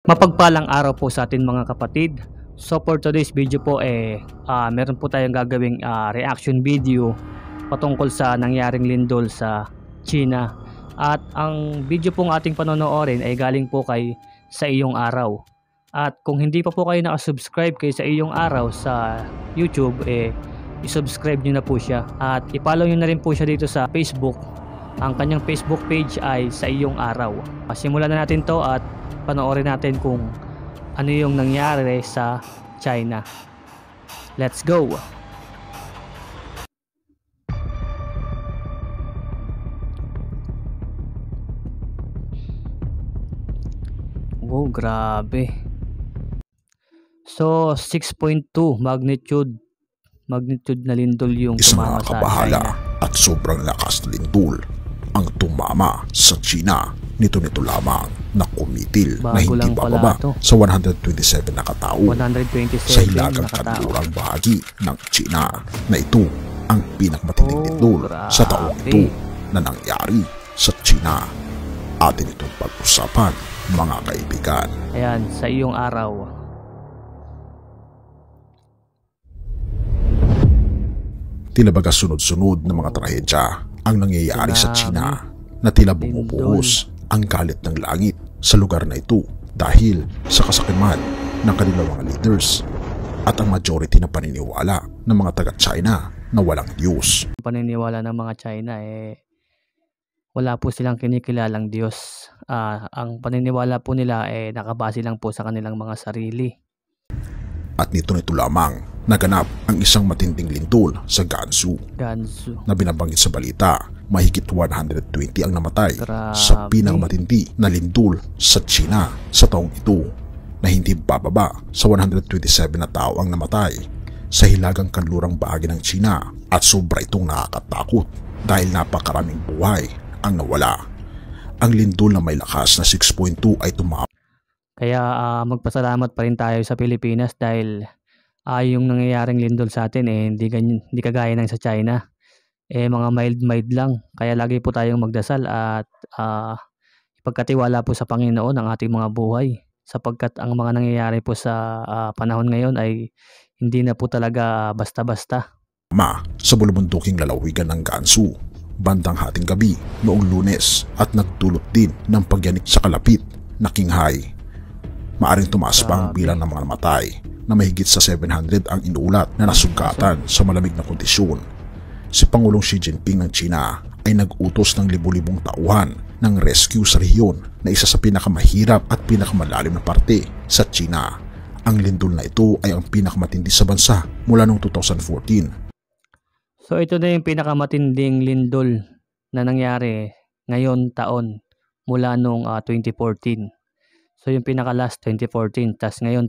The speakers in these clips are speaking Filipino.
Mapagpalang araw po sa atin mga kapatid. So for today's video po meron po tayong gagawing reaction video patungkol sa nangyaring lindol sa China. At ang video pong ating panonoorin ay galing po kay Sa Iyong Araw. At kung hindi pa po kayo nakasubscribe kay Sa Iyong Araw sa YouTube, i-subscribe nyo na po siya. At i-follow nyo na rin po siya dito sa Facebook. Ang kanyang Facebook page ay Sa Iyong Araw. Simulan na natin to at panoorin natin kung ano yung nangyari sa China. Let's go! Wow, grabe. So 6.2 magnitude na lindol yung tumama sa China. At sobrang lakas na lindol ang tumama sa China. Nito lamang na kumitil na hindi bababa sa 127 na katao sa hilagang kanlurang bahagi ng China, na ito ang pinakamatinding lindol sa taong ito na nangyari sa China. Atin itong pag-usapan, mga kaibigan. Ayan, Sa Iyong Araw. Tila baga sunod-sunod na mga trahedya ang nangyayari sa China, na tila bumubuhos ang galit ng langit sa lugar na ito dahil sa kasakiman ng kanilang mga leaders at ang majority na paniniwala ng mga taga-China na walang Diyos. Paniniwala ng mga China wala po silang kinikilalang Diyos. Ang paniniwala po nila nakabase lang po sa kanilang mga sarili. At nito lamang naganap ang isang matinding lindol sa Gansu na binabanggit sa balita. Mahigit 120 ang namatay sa pinakamatindi na lindol sa China sa taong ito, na hindi bababa sa 127 na tao ang namatay sa hilagang kanlurang bahagi ng China. At sobra itong nakakatakot dahil napakaraming buhay ang nawala. Ang lindol na may lakas na 6.2 ay tumama. Kaya magpasalamat pa rin tayo sa Pilipinas dahil yung nangyayaring lindol sa atin hindi kagaya ng sa China. Mga mild lang. Kaya lagi po tayong magdasal at ipagkatiwala po sa Panginoon ang ating mga buhay, sapagkat ang mga nangyayari po sa panahon ngayon ay hindi na po talaga basta-basta. Sa bulubunduking lalawigan ng Gansu bandang hating gabi noong Lunes, at nagdulot din ng pagyanik sa kalapit na Qinghai. Maaring tumaas pa ang bilang ng mga namatay, na mahigit sa 700 ang inuulat na nasugatan sa malamig na kondisyon. Si Pangulong Xi Jinping ng China ay nag-utos ng libu-libong tauhan ng rescue sa rehiyon, na isa sa pinakamahirap at pinakamalalim na parte sa China. Ang lindol na ito ay ang pinakamatindi sa bansa mula noong 2014. So ito na yung pinakamatinding lindol na nangyari ngayon taon mula noong 2014. So yung pinaka-last 2014, tas ngayon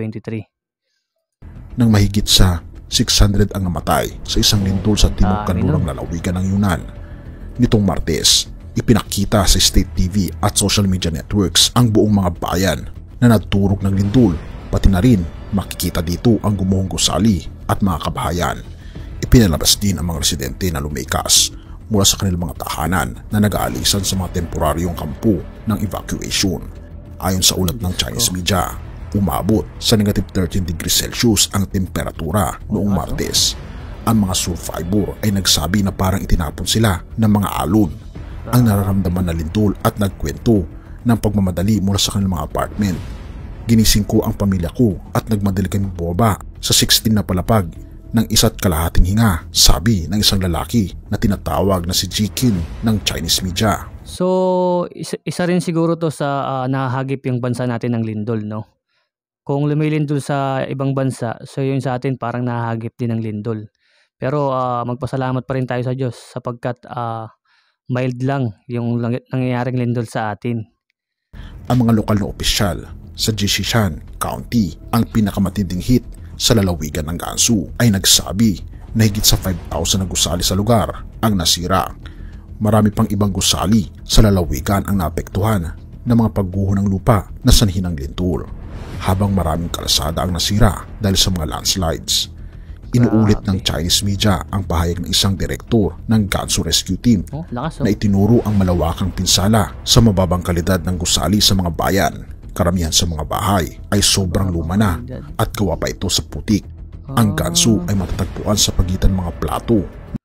2023. Nang mahigit sa 600 ang namatay sa isang lindol sa timog kanlurang lalawigan ng Yunnan. Nitong Martes, ipinakita sa state TV at social media networks ang buong mga bayan na nagturok ng lindol, pati na rin makikita dito ang gumuhong gusali at mga kabahayan. Ipinalabas din ang mga residente na lumikas mula sa kanilang mga tahanan na nag-aalisan sa mga temporaryong kampo ng evacuation. Ayon sa ulat ng Chinese media, umabot sa negative 13 degrees Celsius ang temperatura noong Martes. Ang mga survivor ay nagsabi na parang itinapon sila ng mga alon ang nararamdaman na lindol, at nagkwento ng pagmamadali mula sa kanilang mga apartment. Ginising ko ang pamilya ko at nagmadali kami bumaba sa 16 na palapag ng 1.5 hinga, sabi ng isang lalaki na tinatawag na si Jikin ng Chinese media. So isa rin siguro to sa nahahagip yung bansa natin ng lindol, no? Kung lumilindol sa ibang bansa, so yun sa atin parang nahahagip din ng lindol. Pero magpasalamat pa rin tayo sa Diyos, sapagkat mild lang yung nangyayaring lindol sa atin. Ang mga lokal na opisyal sa Jishishan County, ang pinakamatinding hit sa lalawigan ng Gansu, ay nagsabi na higit sa 5,000 na gusali sa lugar ang nasira. Marami pang ibang gusali sa lalawigan ang naapektuhan ng mga pagguho ng lupa na sanhi ng lindol, habang maraming kalsada ang nasira dahil sa mga landslides. Inuulit ng Chinese media ang pahayag ng isang direktor ng Gansu Rescue Team na itinuro ang malawakang pinsala sa mababang kalidad ng gusali sa mga bayan Karamihan sa mga bahay ay sobrang luma na at gawa pa ito sa putik. Ang gansu ay matatagpuan sa pagitan mga plato.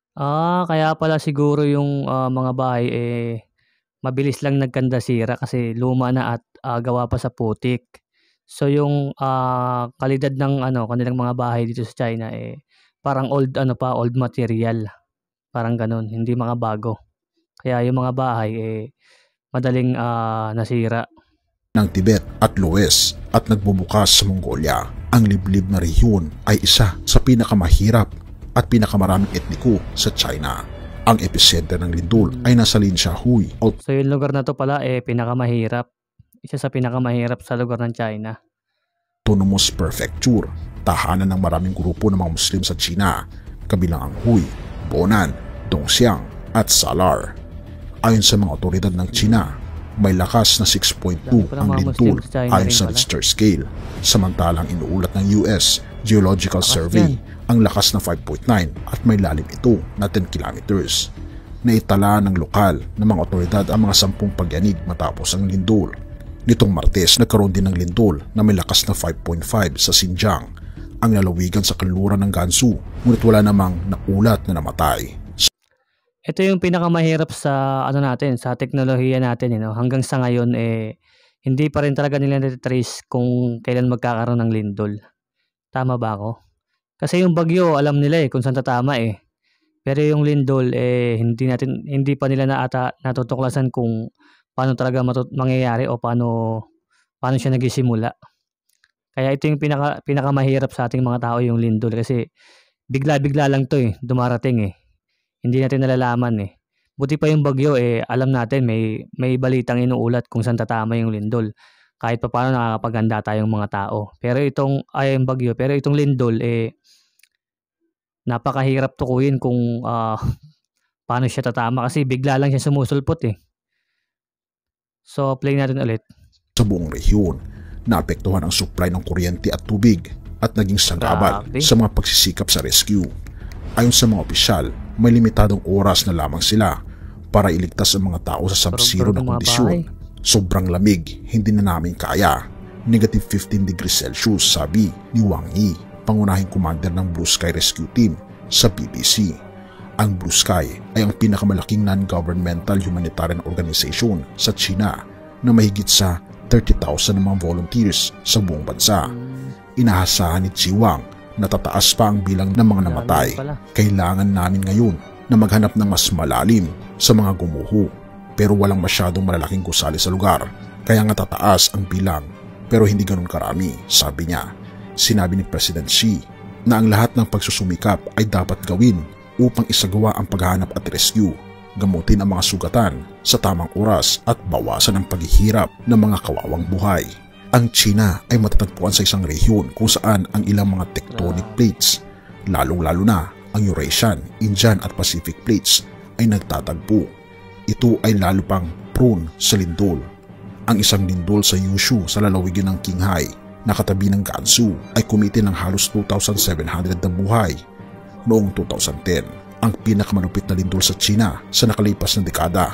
Kaya pala siguro yung mga bahay mabilis lang nagkandasira kasi luma na at gawa pa sa putik. So yung kalidad ng kanilang mga bahay dito sa China parang old material. Parang ganun, hindi mga bago. Kaya yung mga bahay madaling nasira. Ng Tibet at Laos at nagbubukas sa Mongolia. Ang liblib na rehiyon ay isa sa pinakamahirap at pinakamaraming etniko sa China. Ang epicenter ng lindol ay nasa Linshahui. So yung lugar na to pala pinakamahirap. Isa sa pinakamahirap sa lugar ng China. Autonomous Prefecture, tahanan ng maraming grupo ng mga Muslim sa China, kabilang ang Hui, Bonan, Dongxiang at Salar. Ayon sa mga otoridad ng China, may lakas na 6.2 ang lindol ayon sa Richter scale, samantalang inuulat ng US Geological Survey ang lakas na 5.9 at may lalim ito na 10 kilometers. Naitala ng lokal na mga otoridad ang mga 10 pagyanig matapos ang lindol. Nitong Martes, nagkaroon din ng lindol na may lakas na 5.5 sa Xinjiang, ang lalawigan sa kanluran ng Gansu, ngunit wala namang naulat na namatay. Ito yung pinakamahirap sa sa teknolohiya natin, hanggang sa ngayon hindi pa rin talaga nila na-trace kung kailan magkakaroon ng lindol. Tama ba ako? Kasi yung bagyo alam nila kung saan tatama Pero yung lindol hindi pa nila natutuklasan kung paano talaga mangyayari o paano siya nagsisimula. Kaya ito yung pinakamahirap sa ating mga tao, yung lindol, kasi bigla-bigla lang to dumarating Hindi natin nalalaman Buti pa yung bagyo alam natin may balitang inuulat kung saan tatama yung lindol. Kahit pa paano nakakapaganda tayong mga tao. Pero itong bagyo, pero itong lindol napakahirap tukuyin kung paano siya tatama kasi bigla lang siya sumusulpot So play natin ulit. Sa buong rehiyon, naapektuhan ang supply ng kuryente at tubig at naging sagabal sa mga pagsisikap sa rescue. Ayon sa mga opisyal, may limitadong oras na lamang sila para iligtas ang mga tao sa sub-zero na kondisyon. Sobrang lamig, hindi na namin kaya. Negative 15 degrees Celsius, sabi ni Wang Yi, pangunahing commander ng Blue Sky Rescue Team sa BBC. Ang Blue Sky ay ang pinakamalaking non-governmental humanitarian organization sa China na mahigit sa 30,000 na mga volunteers sa buong bansa. Inaasahan ni Xi Wang na tataas pa ang bilang ng mga namatay. Kailangan namin ngayon na maghanap ng mas malalim sa mga gumuho, pero walang masyadong malalaking gusali sa lugar, kaya nga tataas ang bilang, pero hindi ganun karami, sabi niya. Sinabi ni President Xi na ang lahat ng pagsusumikap ay dapat gawin upang isagawa ang paghahanap at rescue, gamutin ang mga sugatan sa tamang oras at bawasan ang paghihirap ng mga kawawang buhay. Ang China ay matatagpuan sa isang rehiyon kung saan ang ilang mga tectonic plates, lalong-lalo na ang Eurasian, Indian at Pacific plates ay nagtatagpo. Ito ay lalo pang prone sa lindol. Ang isang lindol sa Yushu sa lalawigan ng Qinghai na katabi ng Gansu ay kumiti ng halos 2,700 na buhay noong 2010, ang pinakamalupit na lindol sa China sa nakalipas na dekada.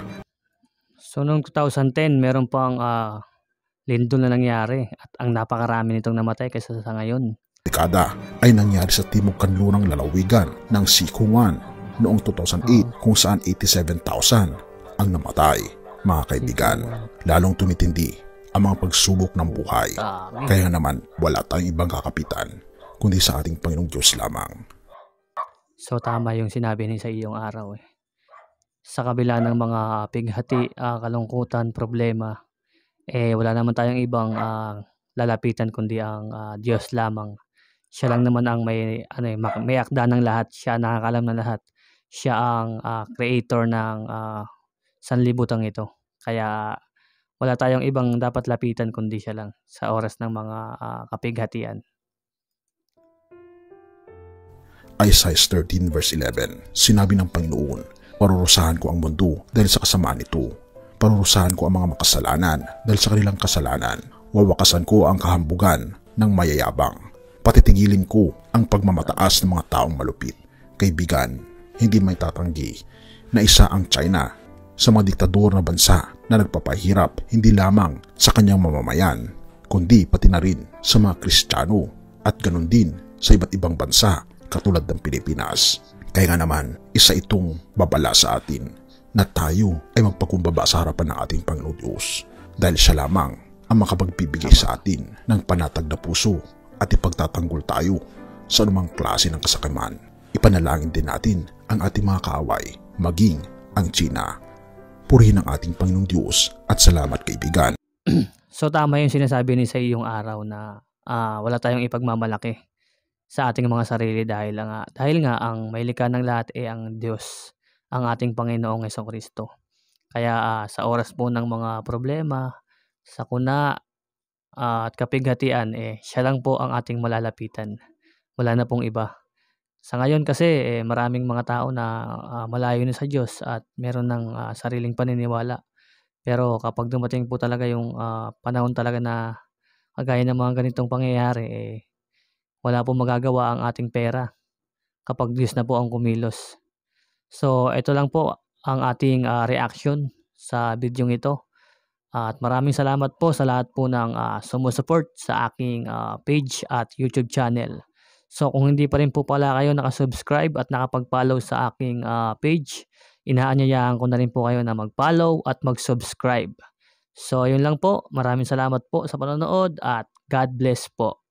So noong 2010 meron pang lindol na nangyari at ang napakarami nitong namatay kaysa sa ngayon. Dekada ay nangyari sa timog kanlurang lalawigan ng Sichuan noong 2008 kung saan 87,000 ang namatay. Mga kaibigan, lalong tumitindi ang mga pagsubok ng buhay. Kaya naman wala tayong ibang kakapitan kundi sa ating Panginoong Diyos lamang. So tama yung sinabi ni sa iyong araw Sa kabila ng mga pighati, kalungkutan, problema, wala naman tayong ibang lalapitan kundi ang Diyos lamang. Siya lang naman ang may akda ng lahat. Siya nakakalam ng lahat. Siya ang creator ng sanlibutan ito. Kaya wala tayong ibang dapat lapitan kundi siya lang sa oras ng mga kapighatian. Isaiah 13 verse 11, sinabi ng Panginoon, parurusahan ko ang mundo dahil sa kasamaan nito. Parurusahan ko ang mga makasalanan dahil sa kanilang kasalanan. Wawakasan ko ang kahambugan ng mayayabang. Patitigilin ko ang pagmamataas ng mga taong malupit. Kaibigan, hindi may tatanggi na isa ang China sa mga diktador na bansa na nagpapahirap hindi lamang sa kanyang mamamayan, kundi pati na rin sa mga Kristiyano at ganun din sa iba't ibang bansa katulad ng Pilipinas. Kaya nga naman, isa itong babala sa atin na tayo ay magpakumbaba sa harapan ng ating Panginoon Diyos dahil siya lamang ang makapagbibigay sa atin ng panatag na puso at ipagtatanggol tayo sa anumang klase ng kasakiman. Ipanalangin din natin ang ating mga kaaway, maging ang China. Purihin ang ating Panginoong Diyos at salamat kaibigan. So tama yung sinasabi ni sa iyong araw na wala tayong ipagmamalaki sa ating mga sarili dahil nga ang may likha ng lahat ay ang Diyos, ang ating Panginoong Hesukristo. Kaya sa oras po ng mga problema, sakuna at kapighatian, siya lang po ang ating malalapitan. Wala na pong iba. Sa ngayon kasi maraming mga tao na malayo na sa Diyos at meron ng sariling paniniwala. Pero kapag dumating po talaga yung panahon talaga na kagaya ng mga ganitong pangyayari, wala pong magagawa ang ating pera kapag Diyos na po ang kumilos. So ito lang po ang ating reaction sa bidyong ito. At maraming salamat po sa lahat po ng sumusupport sa aking page at YouTube channel. So kung hindi pa rin po pala kayo nakasubscribe at nakapag-follow sa aking page, inaanyayahan ko na rin po kayo na mag-follow at mag-subscribe. So yun lang po. Maraming salamat po sa panonood at God bless po.